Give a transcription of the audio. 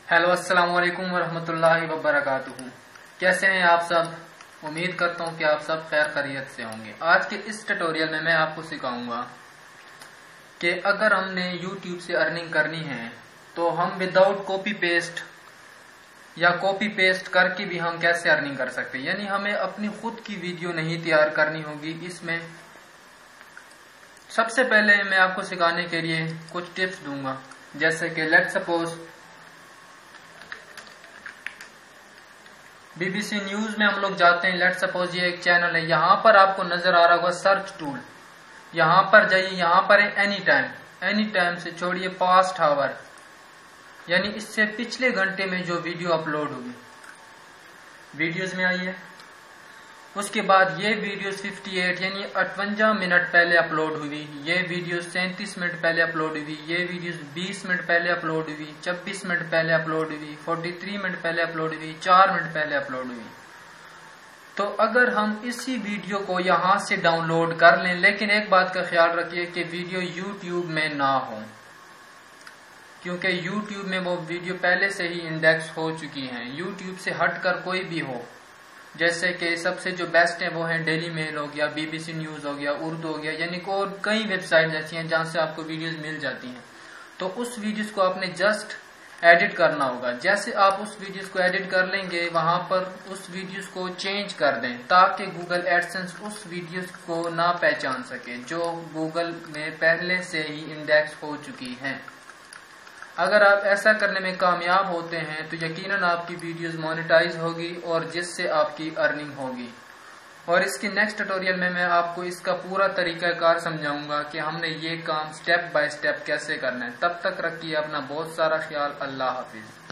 Hello, अस्सलाम वालेकुम वरहमतुल्लाहि वबरकातुहू। कैसे हैं आप सब? उम्मीद करता हूँ कि आप सब खैर खैरियत से होंगे। आज के इस ट्यूटोरियल में मैं आपको सिखाऊंगा कि अगर हमने YouTube से अर्निंग करनी है तो हम विदाउट कॉपी पेस्ट या कॉपी पेस्ट करके भी हम कैसे अर्निंग कर सकते हैं। यानी हमें अपनी खुद की वीडियो नहीं तैयार करनी होगी। इसमें सबसे पहले मैं आपको सिखाने के लिए कुछ टिप्स दूंगा, जैसे कि लेट्स सपोज BBC न्यूज में हम लोग जाते हैं। लेट्स सपोज ये एक चैनल है, यहाँ पर आपको नजर आ रहा होगा सर्च टूल। यहाँ पर जाइए, यहाँ पर है एनी टाइम। एनी टाइम से छोड़िए पास्ट आवर, यानी इससे पिछले घंटे में जो वीडियो अपलोड हुई, वीडियोस में आइए। उसके बाद ये वीडियोस 58 यानी 58 मिनट पहले अपलोड हुई, ये वीडियो 37 मिनट पहले अपलोड हुई, ये वीडियोस 20 मिनट पहले अपलोड हुई, 26 मिनट पहले अपलोड हुई, 43 मिनट पहले अपलोड हुई, 4 मिनट पहले अपलोड हुई। तो अगर हम इसी वीडियो को यहां से डाउनलोड कर लें, लेकिन एक बात का ख्याल रखिए कि वीडियो YouTube में ना हो, क्योंकि YouTube में वो वीडियो पहले से ही इंडेक्स हो चुकी हैं। YouTube से हटकर कोई भी हो, जैसे कि सबसे जो बेस्ट है वो है डेली मेल हो गया, BBC न्यूज हो गया, उर्दू हो गया, यानी और कई वेबसाइट ऐसी हैं जहां से आपको वीडियोस मिल जाती हैं। तो उस वीडियोस को आपने जस्ट एडिट करना होगा। जैसे आप उस वीडियोस को एडिट कर लेंगे, वहां पर उस वीडियोस को चेंज कर दें ताकि गूगल एडसेंस उस वीडियोस को ना पहचान सके जो गूगल में पहले से ही इंडेक्स हो चुकी हैं। अगर आप ऐसा करने में कामयाब होते हैं तो यकीनन आपकी वीडियोस मोनेटाइज होगी और जिससे आपकी अर्निंग होगी। और इसके नेक्स्ट ट्यूटोरियल में मैं आपको इसका पूरा तरीकाकार समझाऊंगा कि हमने ये काम स्टेप बाय स्टेप कैसे करना है। तब तक रखिए अपना बहुत सारा ख्याल। अल्लाह हाफिज।